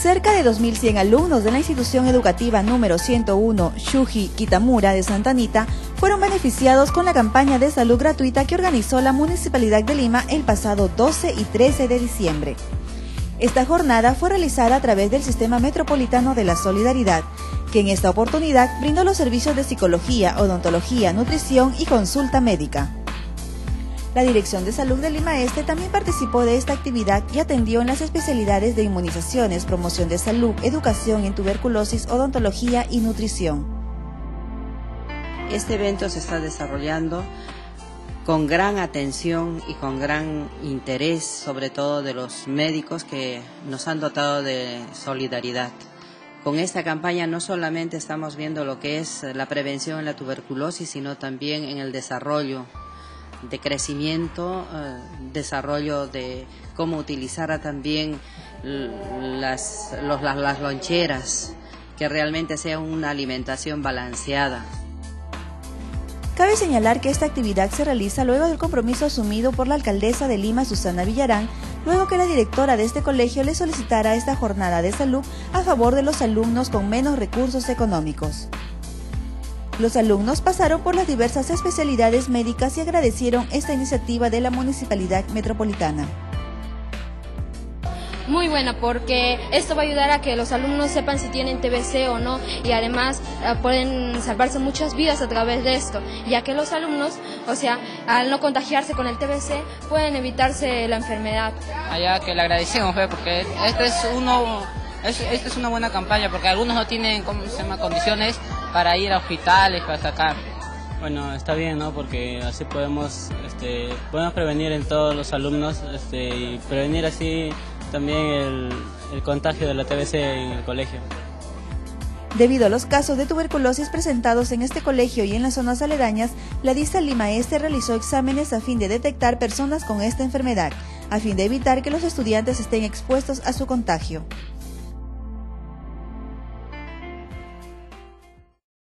Cerca de 2.100 alumnos de la institución educativa número 101 Shuji Kitamura de Santa Anita fueron beneficiados con la campaña de salud gratuita que organizó la Municipalidad de Lima el pasado 12 y 13 de diciembre. Esta jornada fue realizada a través del Sistema Metropolitano de la Solidaridad, que en esta oportunidad brindó los servicios de psicología, odontología, nutrición y consulta médica. La Dirección de Salud de Lima Este también participó de esta actividad y atendió en las especialidades de inmunizaciones, promoción de salud, educación en tuberculosis, odontología y nutrición. Este evento se está desarrollando con gran atención y con gran interés, sobre todo de los médicos que nos han dotado de solidaridad. Con esta campaña no solamente estamos viendo lo que es la prevención en la tuberculosis, sino también en el desarrollo de crecimiento, desarrollo de cómo utilizar también las loncheras, que realmente sea una alimentación balanceada. Cabe señalar que esta actividad se realiza luego del compromiso asumido por la alcaldesa de Lima, Susana Villarán, luego que la directora de este colegio le solicitara esta jornada de salud a favor de los alumnos con menos recursos económicos. Los alumnos pasaron por las diversas especialidades médicas y agradecieron esta iniciativa de la Municipalidad Metropolitana. Muy buena, porque esto va a ayudar a que los alumnos sepan si tienen TBC o no, y además pueden salvarse muchas vidas a través de esto, ya que los alumnos, al no contagiarse con el TBC, pueden evitarse la enfermedad. Allá que le agradecemos, porque esta es una buena campaña, porque algunos no tienen condiciones para ir a hospitales, para sacar. Bueno, está bien, ¿no? Porque así podemos prevenir en todos los alumnos y prevenir así también el contagio de la TBC en el colegio. Debido a los casos de tuberculosis presentados en este colegio y en las zonas aledañas, la DISA Lima Este realizó exámenes a fin de detectar personas con esta enfermedad, a fin de evitar que los estudiantes estén expuestos a su contagio.